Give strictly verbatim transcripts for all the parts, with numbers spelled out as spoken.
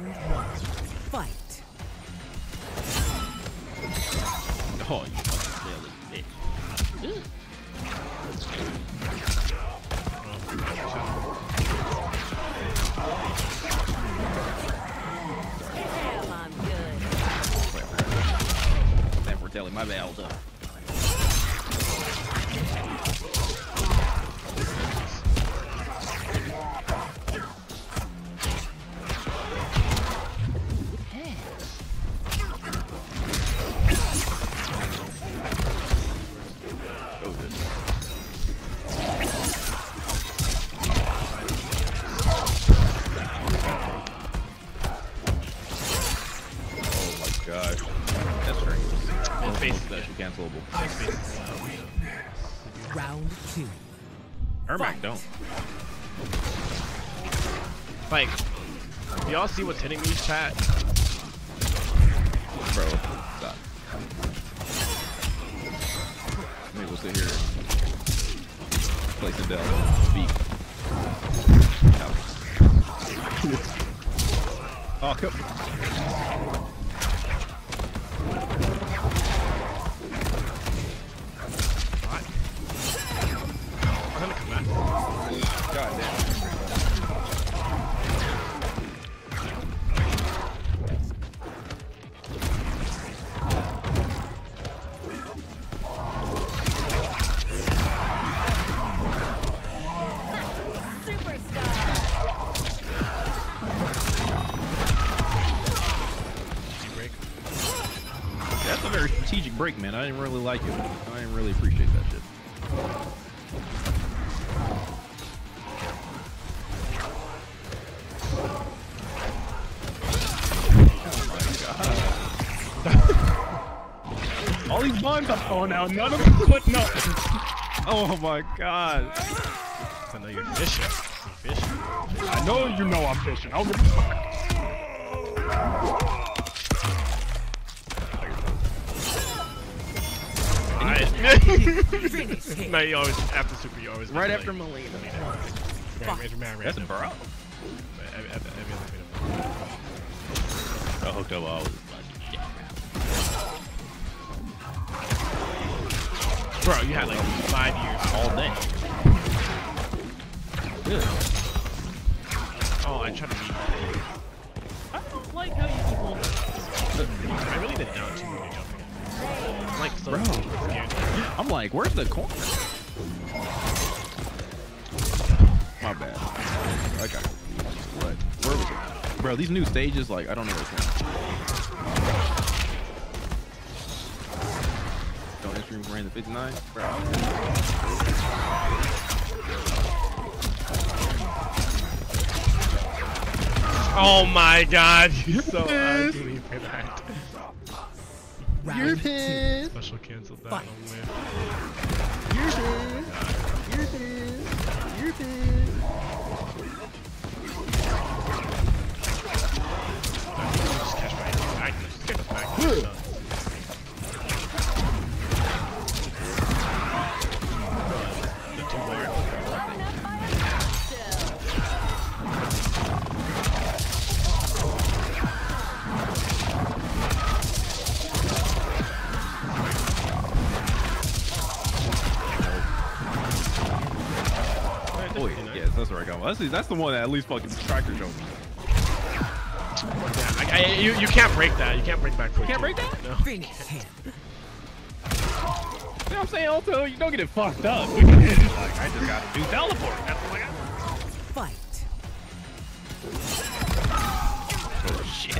Round one. Fight. Oh, you fucking silly bitch. Damn, I'm good. Damn, we're telling my bad. Hold up. Cancelable. Round two. Ermac don't. Like, do y'all see what's hitting me, chat? Bro, stop. Maybe we'll sit here and play some Dell. Speak. Oh, come. God damn. That's a very strategic break, man. I didn't really like it. I didn't really appreciate that shit. All these bombs I'm throwing out, none of them putting up. Oh my god. I know you're fishing. You're fishing. I know you know I'm fishing. I don't give a fuck. Alright. No, you always, after super, you always Right like, after Melina. That's a bro. I hooked up all this Bro, you had like five years all day. Really? Oh, I tried to beat you. I don't like how you people. I really did down too many jumping. I'm like so Bro. scared. I'm like, where's the corner? My bad. I got confused. What? Where was it? Bro, these new stages, like, I don't know what's going on. Don't stream ran the fifty-nine? Bro. Oh my god, you're so ugly for that. You're pissed. Special canceled that on win. You're pissed. You're pissed. You're pissed. Just catch my back. Just get the back. Oh yeah, yes, that's where I got. That's the, that's the one that at least fucking tractor showed me. Yeah, I, I, you you can't break that. You can't break back. You can't break that? No. Finish him. You know what I'm saying? Also, you don't get it fucked up. Like, I just gotta do teleport. That's all I got. Fight. Oh shit.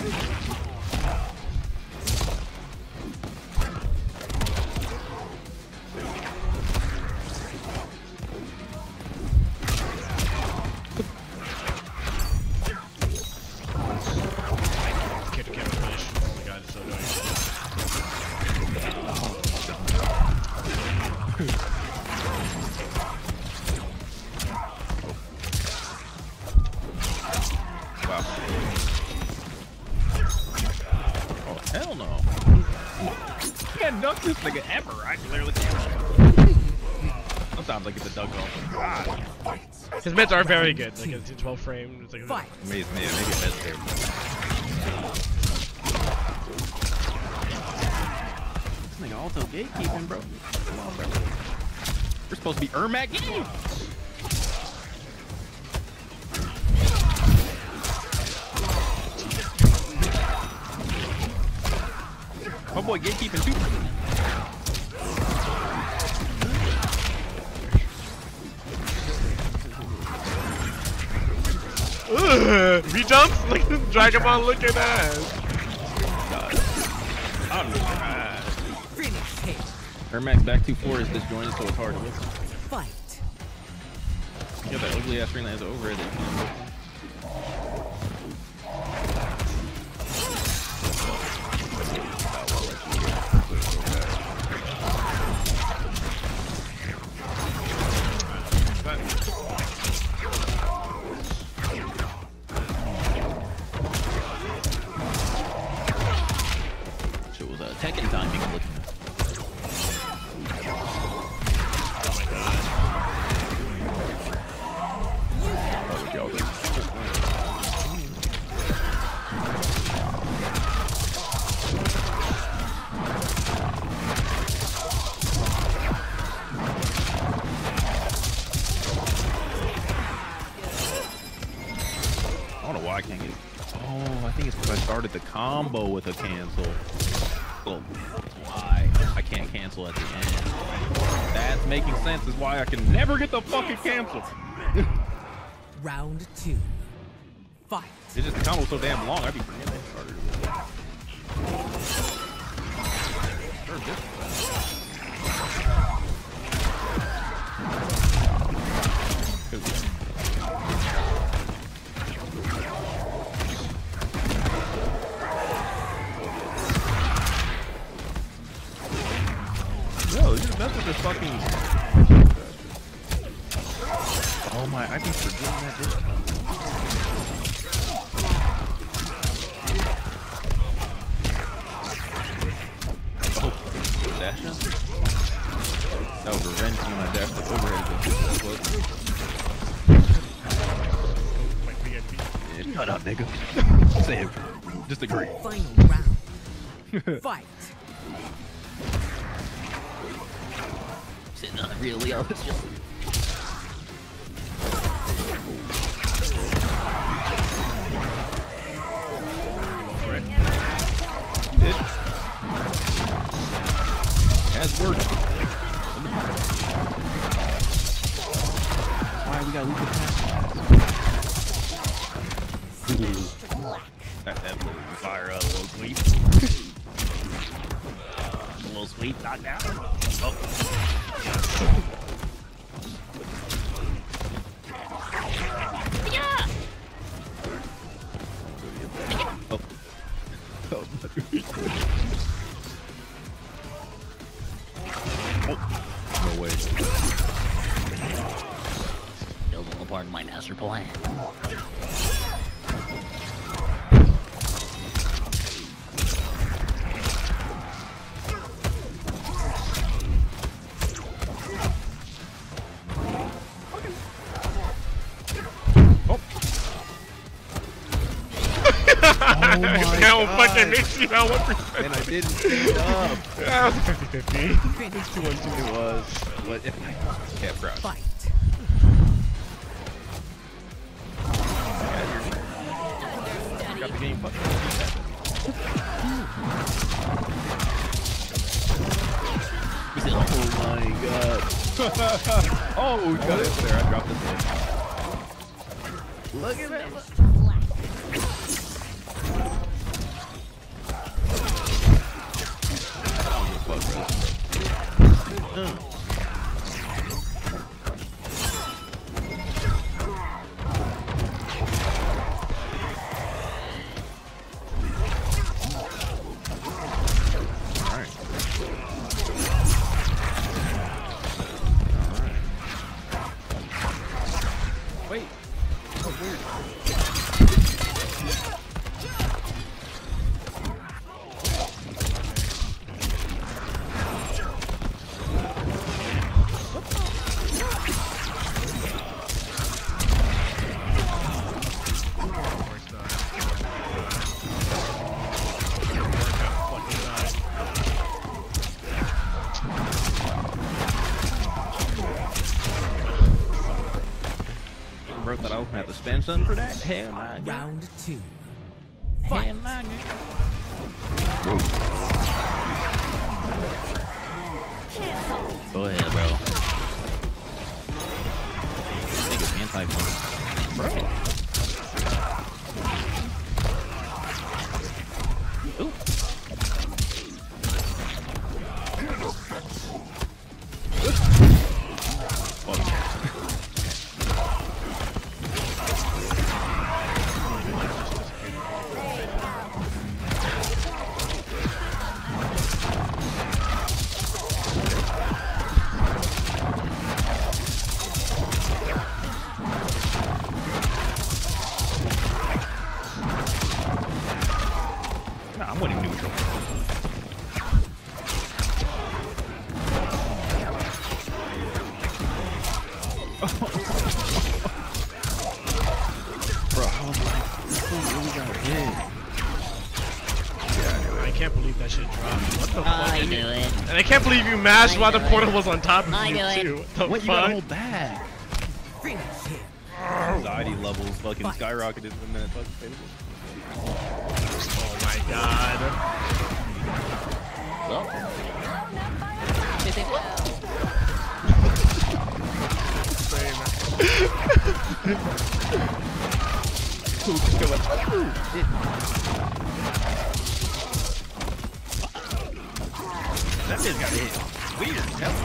Wow. Oh, hell no. You can't duck this nigga ever. I literally can't. sometimes I get the dunk off. God. His mids are very good. Like it's twelve frame. It's like Fight. Amazing, man. Maybe a mid here. This nigga also gatekeeping, bro. Come on, bro. We're supposed to be Ermac. Yeah. My boy gatekeeping too. Ugh, V jumps? Like Dragon Ball looking ass. Finish him. Ermac back two four is disjointed, so it's hard to listen. Fight. You got that ugly ass screen that has overhead that you can't listen. Shit was uh, Tekken time you can listen to. I don't know why I can't get. Oh, I think it's because I started the combo with a cancel. Well, why I can't cancel at the end. That's making sense. Is why I can never get the fucking cancel. Round two. Fight. It's just the combo's so damn long. I'd be forgetting that started. Sure, this. Yo, you just messed with this fucking. Oh my, I be forgetting that this. Oh, dash jump? That was revenge when I dashed the overhead. Yeah, shut up, nigga. Save. Just agree. Final round. Fight. Sitting on a real Leo. It's just. It has worked. Why we gotta leave the That that little fire up, a little sweep. A little sweep, knock down. Oh. Yeah. Oh. Oh. Oh. No way. Still a part of my master plan. Oh my Now God. fucking makes you know what percent. And I didn't stand up. That was fifty fifty. Finish Two one two it was. What if I can't crouch? Fight. Got the game fucked. Oh my God. Oh, we got it there. I dropped this thing. Look at that. Wait. Oh, weird. something for that? Hell nah. girl. Round two. Hell Fight. nah. girl. Go ahead, bro. Nigga's anti-punch. Bro. Ooh. Nah, I'm winning neutral. Bro, I was like, who really got hit? I can't believe that shit dropped. What the I fuck? And knew you- it. And I can't believe you mashed I while the knew it. portal was on top of I you knew it. too. What the What, you gotta fuck? hold back? Finish him. Anxiety levels fucking Fight. skyrocketed when that fucking fatal. Oh my god. Well, that bitch got hit. Weird.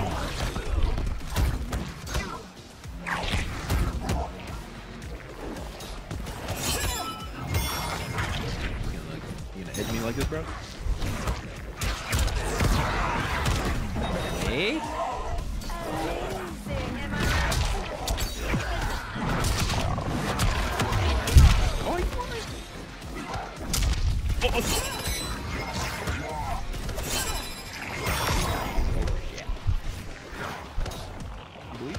You gonna hit me like this, bro? Hey? Oh, you want it? Oh, oh. You believe?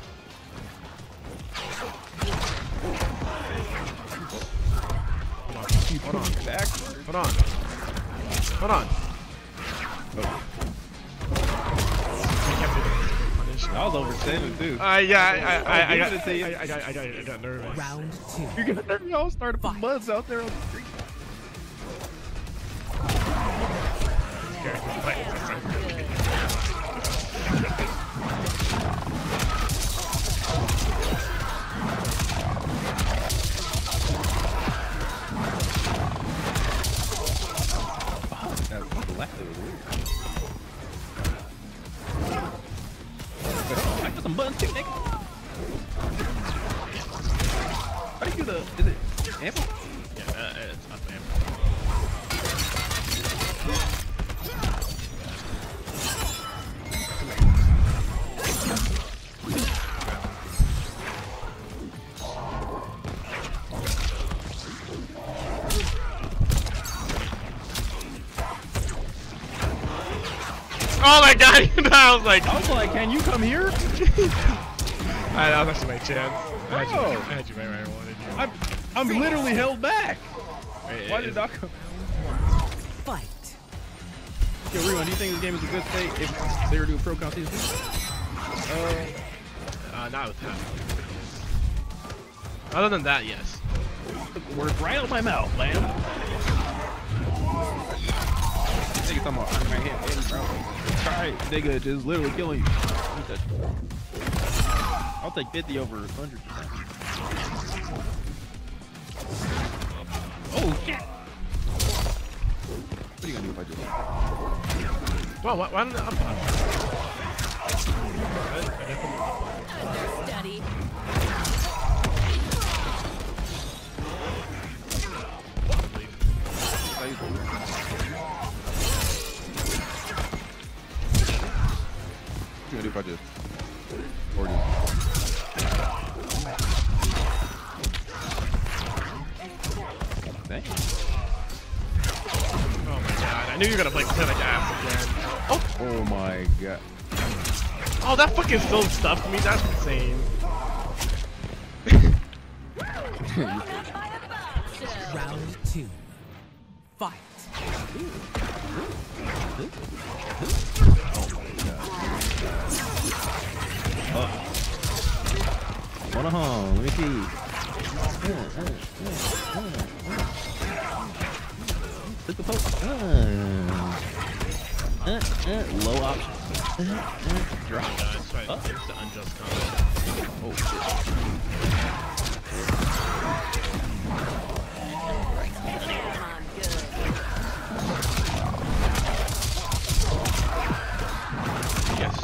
Hold on. Backwards. Hold on. Hold on. Oh. I can't believe it. Punish. I was over seven too. Uh, yeah, I, I, I, I, give got, it to you. I, I got, I got, I got nervous. Round two. You're gonna let me all start putting buzz out there on the street. That left it was weird. I got some buttons too, nigga. How do you do the? Is it ample? Yeah, uh, it's up there. Oh my god! I was like, I was like, can you come here? I, that was actually my chance. I had you, Bro. I had you right where I wanted you. I'm, I'm literally held back. Wait, Why it- did I come? Fight. Yo, Rewan, do you think this game is a good state if they were doing pro comp season? Uh, uh, not with that. Other than that, yes. Took the words right out of my mouth, man. Nigga talking about I'm right here, bro. Try it, nigga, just literally killing you. I'll take fifty over one hundred percent. Oh, shit. What are you gonna do if I do? Well, why, why don't I... Study. What you gonna do if I just or do? Dang. Oh my god, I knew you were gonna play, play like ass again. Oh, Oh my god. oh, that fucking still stuffed me, that's insane. Round two. Fight. Hold on, let me see. Took the poke. Uh, uh, uh, low option. Uh, uh, drop. Uh, that's right. Oh. It's the unjust comment. Oh shit. Yes.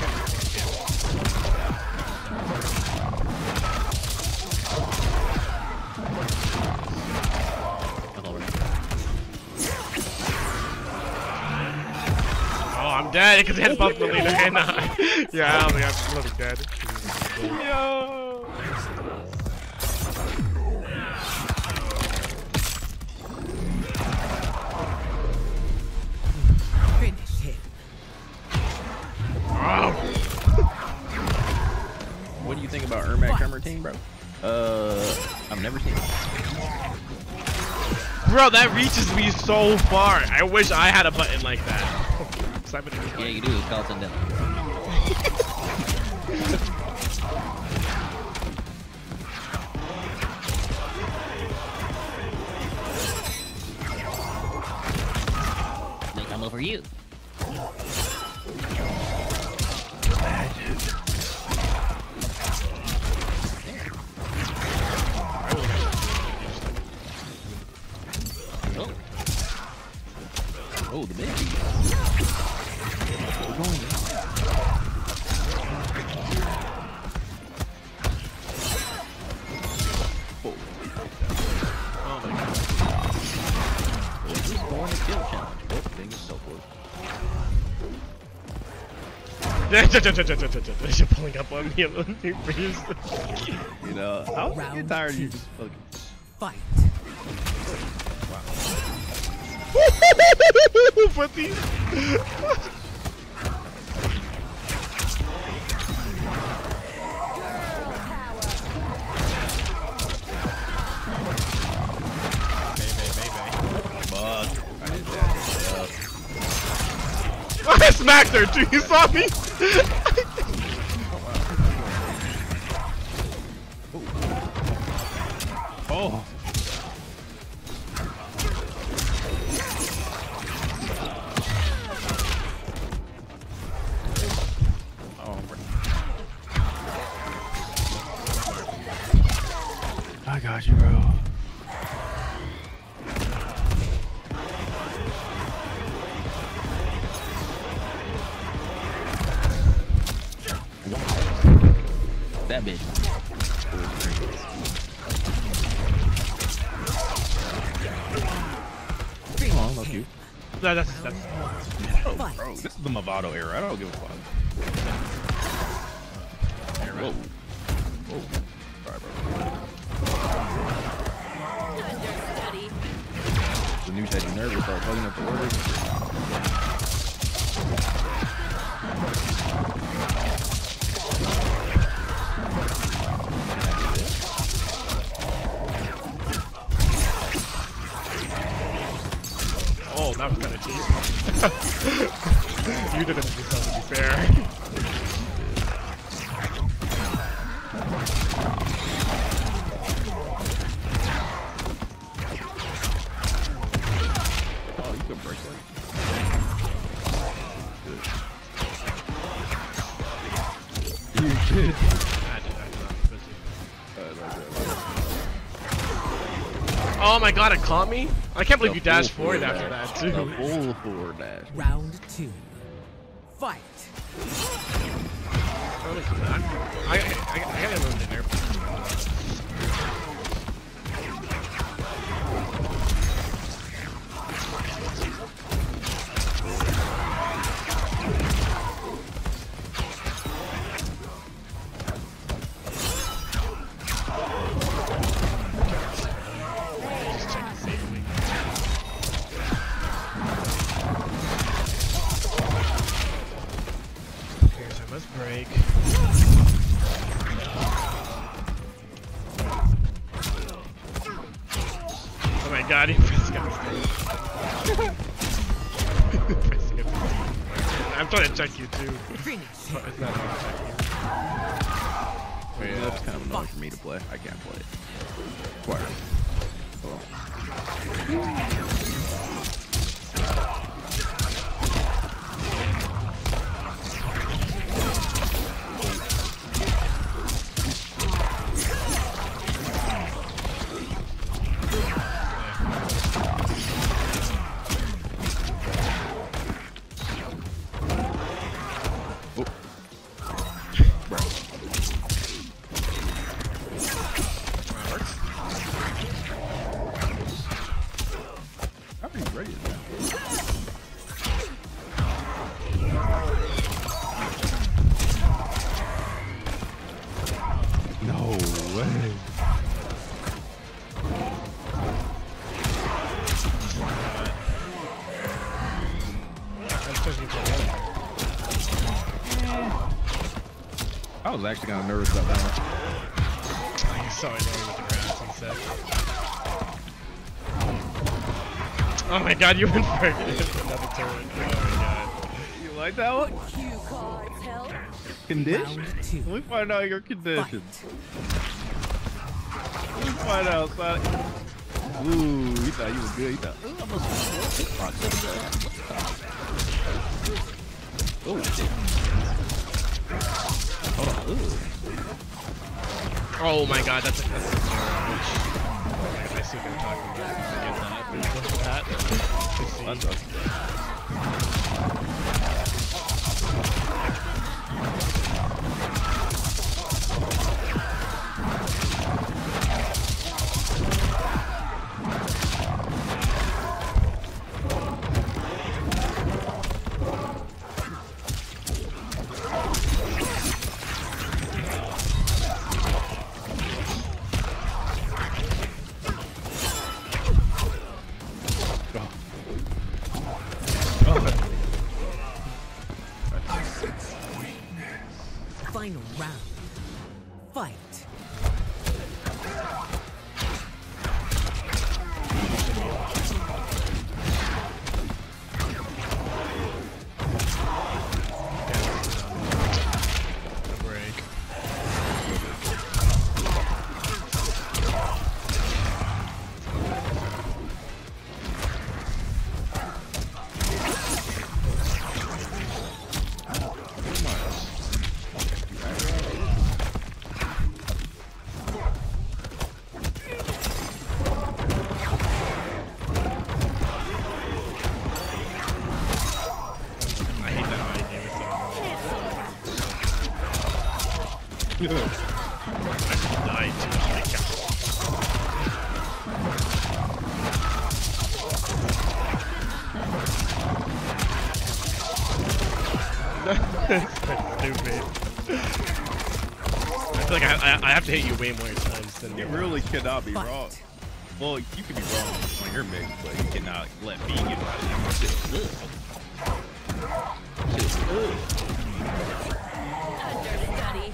Oh, I'm dead because he has buff the leader and I. Yeah, I don't think I'm really dead. Yo! Finish him. Oh. What do you think about Ermac Tremor team, bro? Uh, I've never seen it. Bro, that reaches me so far. I wish I had a button like that. Yeah, you do. It's called Sindel. They come over you. Oh, oh the baby. We're going now. Oh. Oh my god. This is going to kill challenge. Oh, thing is so close. You're pulling up on me a little too fast. You know, I was getting Round tired of you two. just fucking. Fight. Put these. Fuck. I did that. I smacked her too. You saw me? Oh. I got you, bro. That bitch. Come on, love you. No, that's that's. Oh, bro, this is the Movado era. I don't give a fuck. Whoa. Whoa. Sorry, bro. The news had you nervous, start fucking up the words. Oh, that was kind of cheap. You didn't do something to be fair. Oh, you could break that. Good. You did. I did, I did, I was busy. Oh my god, it caught me? I can't believe you dashed forward after that, too. The full forward dash. Round two. Fight. Oh, look at that. I, I, I, I gotta move in there. Just check it safely. Here's I must break. Oh my god, he pressed got I'm trying to check you too. Finish. But it's not trying to check you. Yeah, that's kind of annoying for me to play. I can't play it. required. I was actually kind of nervous about that one. I saw it with the grass and said. Oh my god, you went for it. Another turret. Oh my god. You like that one? Cue cards, help. Condition? Round two. Let me find out your conditions. Fight. Let me find out, Sonic. Ooh, he thought you was good. He thought, ooh, I'm gonna oh, shit. Hold on. Ooh. Oh my god, that's a that's a zero. I see what you're talking about. Forget that. That. That's okay. Final round. Fight. I died too. Stupid. I feel like I, I, I have to hit you way more times than You really cannot be Fight. wrong. Well, you can be wrong on your mix, but you cannot let me get out of your shit. Shit. Dirty Duddy.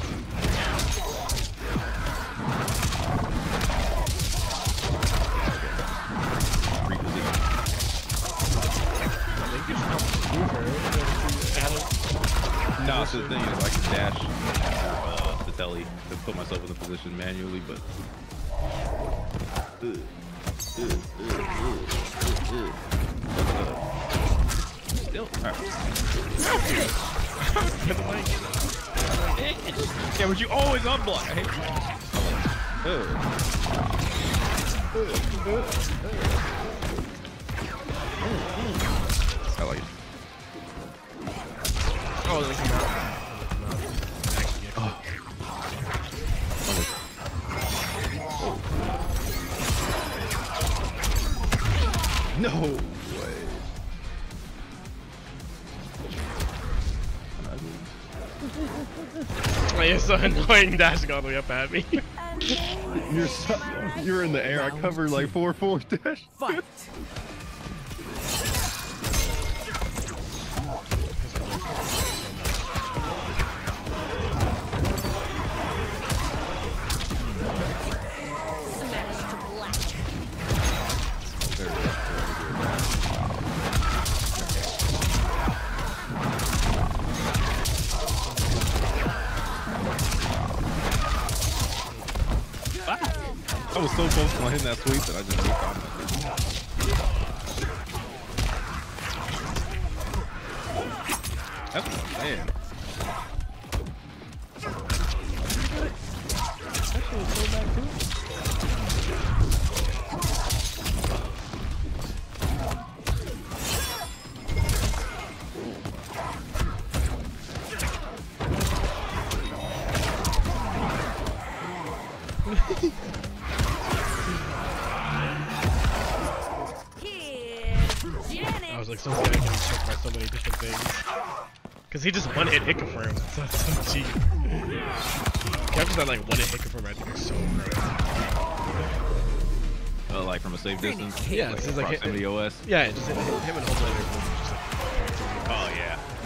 No, so the thing is, I can dash uh, the telly to put myself in the position manually, but. Ugh. Ugh, ugh, ugh, ugh, ugh. Still. Alright. Yeah, but you always unblock. I hate you. Ugh. Ugh, ugh, ugh. I like it. Oh, they come out. Oh. No way. Oh, you're so annoying dashing all the way up at me. You're so, you're in the air. I covered like four four dash. Fight. Smash to black. I was so focused on hitting that sweep that I just moved on. That's what I'm saying. I was like so sad getting choked by so many different things. Cause he just one hit hit confirm. So that's so cheap. Captures that like one hit hit confirm I think is so great. Uh, like from a safe distance? Yeah, it's just like hit, proximity O S? yeah, just hit, hit him and Homelander. Just like, Oh yeah.